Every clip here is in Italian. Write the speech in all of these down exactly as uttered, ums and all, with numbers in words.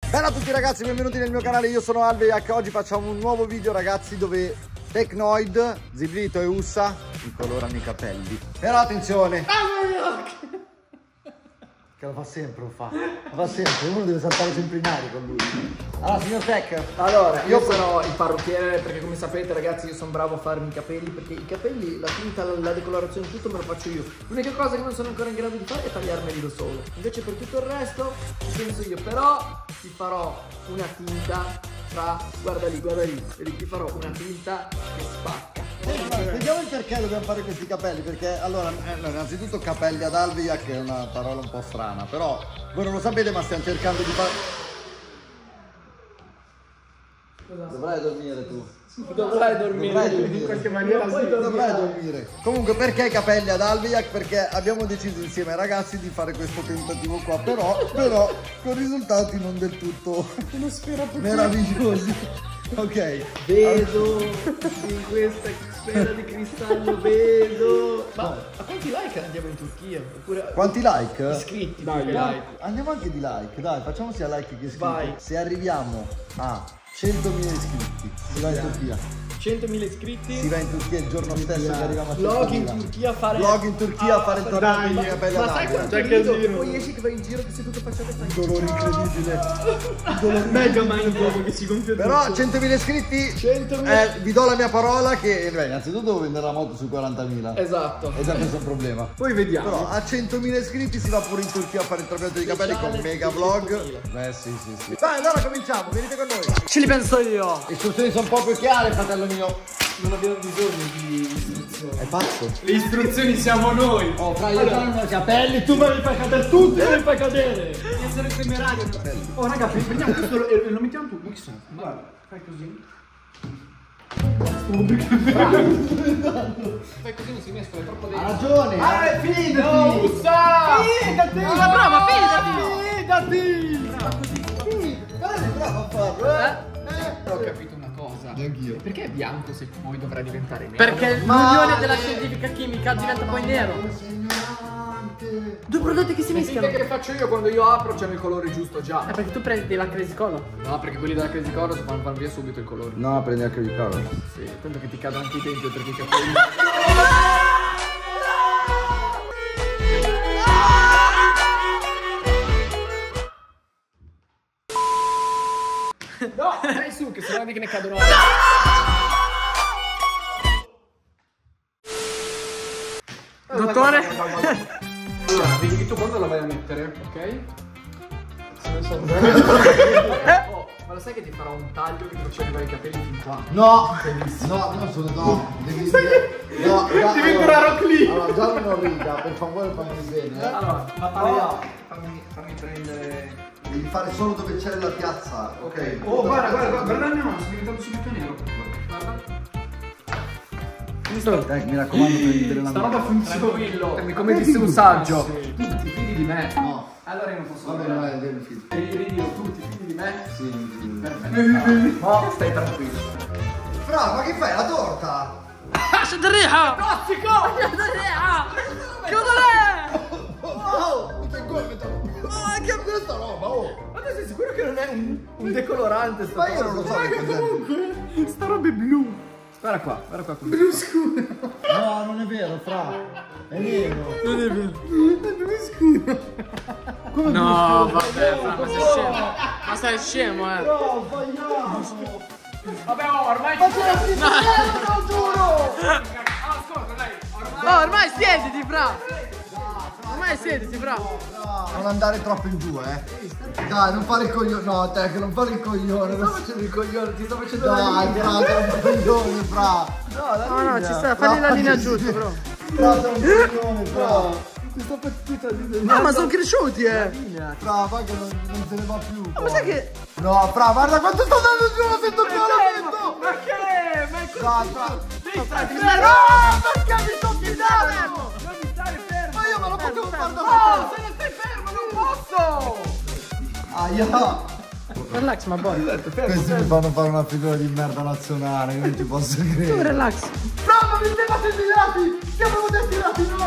Bella a tutti ragazzi, benvenuti nel mio canale, io sono Alvejak. Oggi facciamo un nuovo video ragazzi dove Tecnoid, Zibrito e Ussa incolorano i capelli. Però attenzione, che lo fa sempre, lo fa, lo fa sempre, uno deve saltare sempre in aria con lui. Allora signor Tech, allora io sono il parrucchiere perché come sapete ragazzi io sono bravo a farmi i capelli, perché i capelli, la tinta, la decolorazione, tutto me lo faccio io. L'unica cosa che non sono ancora in grado di fare è tagliarmeli da solo. Invece per tutto il resto ci penso io, però ti farò una tinta tra, guarda lì, guarda lì, vedi, ti farò una tinta che spacca. Eh, vediamo il perché dobbiamo fare questi capelli, perché allora eh, innanzitutto capelli ad Alvejak è una parola un po' strana, però voi non lo sapete ma stiamo cercando di fare. Dovrai dormire tu. Dovrai dormire, dovrai dormire. in qualche maniera poi dovrai dormire. Comunque perché i capelli ad Alvejak? Perché abbiamo deciso insieme ai ragazzi di fare questo tentativo qua, però, però con risultati non del tutto meravigliosi. Ok. Vedo in questa sfera di cristallo, vedo. Ma a quanti like andiamo in Turchia? Oppure quanti like? Iscritti, dai, like. Andiamo anche di like, dai, facciamo sia like che iscritti. Vai. Se arriviamo a centomila iscritti si va in Turchia. centomila iscritti si va in Turchia il giorno stesso che arriviamo a centomila. Vlog in Turchia a fare Vlog in Turchia a fare il torneo di capelli ad Ma sai quanto Alvejak? rido che poi esci che vai in giro che sei tutto facciato e fai Un dolore incredibile. Un dolore mega mind blow che si gonfia tutto. Però centomila iscritti centomila eh, vi do la mia parola che beh, innanzitutto devo vendere la moto su quarantamila. Esatto. È già questo un problema. Poi vediamo. Però a centomila iscritti si va pure in Turchia a fare il trapianto di capelli con mega vlog. Beh sì sì sì. Dai allora cominciamo, venite con noi. Ce li penso io. Le istruzioni sono proprio chiare, fratello mio. Non abbiamo bisogno di istruzioni. È pazzo. Le istruzioni siamo noi. Oh, fra io allora, i capelli, tu me li fai cadere tutti, me li fai cadere. Devi essere temerario. Oh raga, prendiamo questo e lo mettiamo tu. Ma che sono? Guarda, fai così. Fai così, non si mescola, è troppo dentro. Ha ragione. Ah, fidati. No, Ussa. Fidati. Ma brava, fidati. Fidati. Guarda, bravo a farlo, eh. Ho capito una cosa. Neanch'io. Perché è bianco se poi dovrà diventare nero? Perché l'unione della scientifica chimica diventa poi nero. Due prodotti che si Le mischiano. che faccio io quando io apro c'è il colore giusto già. È perché tu prendi la Crazy Color. No, perché quelli della Crazy Color fanno, fanno via subito il colore. No, prendi anche il color. Sì, tanto che ti cadono anche i denti oltre che i capelli. No, dai su, che sennò che ne cadono altri. Dottore? Allora, vedi che tu quando la vai a mettere, ok? Oh, ma lo sai che ti farò un taglio che ti faccio arrivare i capelli fin qua? No, no, non sono no. Devi no, Devi curare lì. Allora, già non riga, per favore fammi bene. Eh. Allora, ma parliamo. Fammi, fammi prendere. Devi fare solo dove c'è la piazza, ok? Oh, guarda, guarda, guarda, guarda la mia mano, sto diventando subito nero. Guarda. Eh, mi raccomando, prendi bene la Sta mano. roba funziona. Come disse un saggio. Tu ti fidi di me? No. Allora io non posso. Va bene, vai, devi fido. E io, tu ti fidi di me? Sì, mi fido. Perfetto. No, stai tranquillo. Fra, ma che fai? La torta? شد الريحة Tossico! شد الريحة chiudo lei. Oh, che gomito! Ma che è questa roba, oh! Ma tu sei sicuro che non è un, un decolorante sta Ma io non lo so che cos'è. comunque sta roba è blu. Guarda qua, guarda qua. Blu scuro. No, non è vero, fra. È nero. Non è vero. È blu scuro. Come No, vabbè, ma sei scemo. Ma sei scemo, eh. No, sbagliato! Vabbè, oh, ormai Ma c'è la stessa merda, lo giuro! ascolta, dai, ormai. Oh, ormai siediti, fra. Ormai siediti, fra. Non andare troppo in giù, eh. Dai, non fare il coglione. No, te che non fare il coglione. Ti sto facendo il coglione, ti sto facendo Dai, la fra, linea. sei un coglione, fra. No, la No, no, linea. ci sta, fagli la linea giusta, bro. Fra, sei un coglione, fra. Ti sto facendo No, ma sono cresciuti, eh. linea. Fra, va che non, non se ne va più. Ma sai che... No, fra, guarda quanto sto andando giù, lo sento il colamento. Ma che? Ma è così? Dai, fra. Devi stare Devi fermo. No, perché mi sto fidando? Devi stare fermo. Ma io me lo potevo fare da No, solo. se non stai fermo non posso. Aia. Relax, ma boy. Questi mi fanno fare una figura di merda nazionale, io non ci posso Tu credere. relax. No, ma mi siamo desilati! Siamo desilati, no!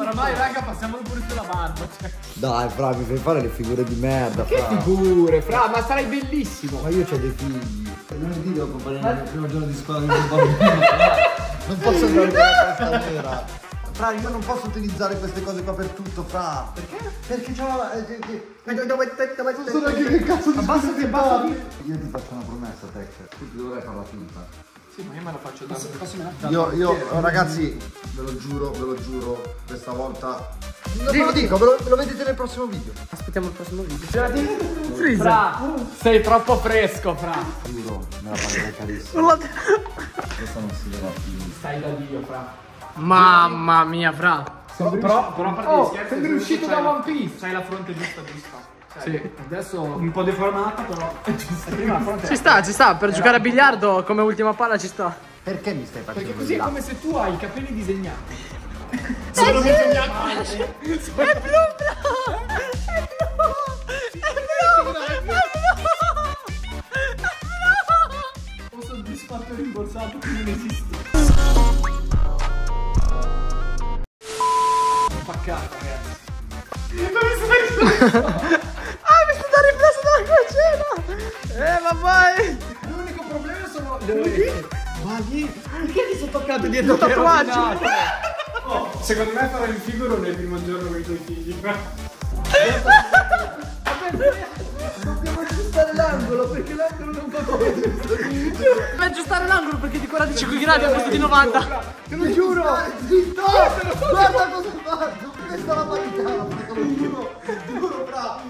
Oramai raga passiamolo pure sulla barba. Cioè. Dai fra, mi fai fare le figure di merda. Che fra. figure, fra, ma sarai bellissimo. Ma io ho dei figli. Lunedì devo accompagnare il primo giorno di scuola di un bambino. Non posso andare con la testa nera. Fra, io non posso utilizzare queste cose qua per tutto, fra. Perché? Perché c'ho... Eh, che, che... Sono anche che cazzo di Abbassati, abbassati. Io ti faccio una promessa, Tech. Tu ti dovrai fare la finta. Sì, ma io me la faccio da. Io, io, ragazzi, ve lo giuro, ve lo giuro, questa volta... Ve lo dico, ve lo, ve lo vedete nel prossimo video. Aspettiamo il prossimo video. Fra, sei troppo fresco, fra. Giuro, me la pagherei carissimo. Questa non si vedrà più. Stai da Dio, fra. Mamma mia, fra. Però, però a parte gli scherzi, sei uscito da One Piece. C'hai la fronte giusta, giusta. Sì. Adesso un po' deformata, però. Prima la fronte. Ci sta, ci sta. Per giocare a biliardo come ultima palla ci sta. Perché mi stai facendo? Perché così è come se tu hai i capelli disegnati. Sono disegnati. È blu, bro. È blu. È blu. È blu. Ho soddisfatto rimborsato, quindi non esiste. Spaccato, ragazzi. Ah, mi sta ripreso dalla crociera. Eh, ma vai. L'unico problema sono le orecchie. Ma lì, perché ti sono toccato dietro? Un tatuaggio. Oh, secondo me farai il figuro nel primo giorno con i tuoi figli. Dobbiamo aggiustare l'angolo perché l'angolo non va bene. Devi aggiustare l'angolo perché di quarantacinque gradi al posto di novanta. Te lo giuro. Zitto! Guarda cosa ho fatto! Questa è la parità, te lo giuro! Giuro, bravo!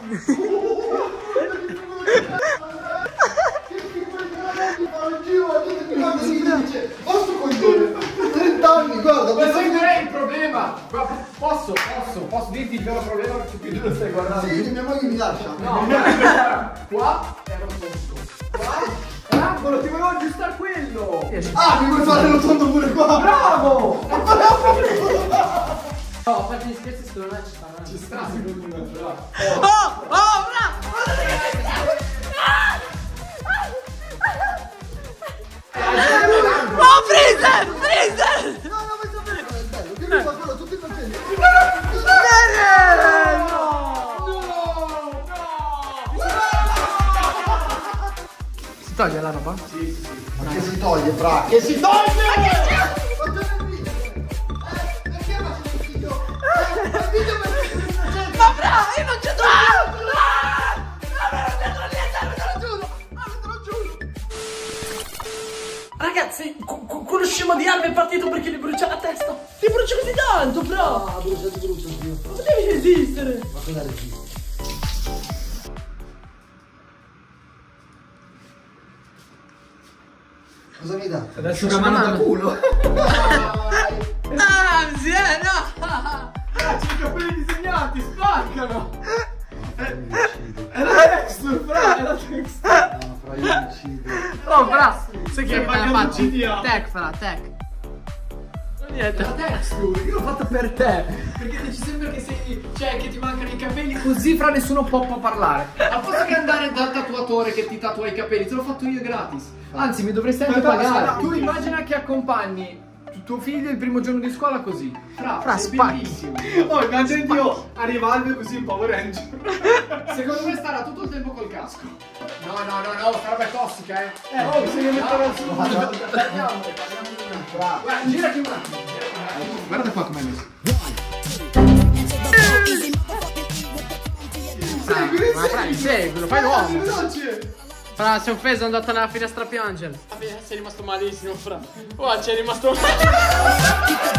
Posso cogliere? trenta anni, guarda! Ma sai qual è il problema? Posso, posso, posso dirti il vero problema perché più tu lo stai guardando? Sì, mia moglie mi lascia! No, guarda, qua era rotondo. Qua l'angolo, ti volevo aggiustare quello! Ah, mi vuoi fare rotondo pure qua? Bravo! No, a parte gli scherzi, secondo me ci sta. Ci sta, secondo me, bravo. Oh, oh, bravo! Oh, Freezer! Freezer! No, no, vuoi sapere qual è il bello? Che lui fa quello tutti facendo. Si toglie la roba? Sì, sì, sì. Ma che si toglie, fra? Che si toglie? Ma bravo, io non c'è dove! Ragazzi, quello scemo di Alba è partito perché gli brucia la testa. Ti brucia così tanto, bro! Ah, brucia di brutto, Dio. Non devi resistere. Ma cosa resiste? Cosa mi dà? Adesso una mano da culo. Ah, zia, no! Ah, c'è i capelli disegnati, spaccano! Era texture, fra, era texture! No, fra io mi uccido. Oh, fra, sai che Stai te la pagando faccio? G D A. Tech, fra, tech. Niente. La texture, io l'ho fatta per te! Perché ci sembra che sei. Cioè, che ti mancano i capelli così fra nessuno può, può parlare. Al posto che andare dal tatuatore che ti tatua i capelli, te l'ho fatto io gratis. Anzi, mi dovresti anche pagare. Tu immagina che accompagni tuo figlio il primo giorno di scuola così. Fra, Fra, sei spacchi. bellissimo. Oh, immagini io arrivando così in Power Ranger. Secondo me starà tutto il tempo col casco. No, no, no, no, sta roba è tossica, eh. Eh, oh, se io metterò su. Parliamo, parliamo di una. Guarda, girati un attimo. Guarda qua come è messo. Ma fra, seguilo, fai l'uomo. Veloce. Fra, si è offeso, è andato nella finestra a piangere. Sei rimasto malissimo, fra. Oh, c'è rimasto male.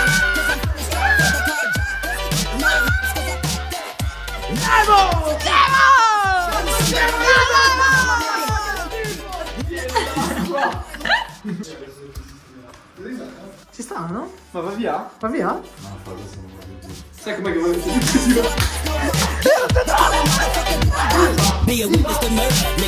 Devo! Ci sta, no? Ma va via? Va via? No, fa questo non voglio dire. Sai com'è che voglio dire?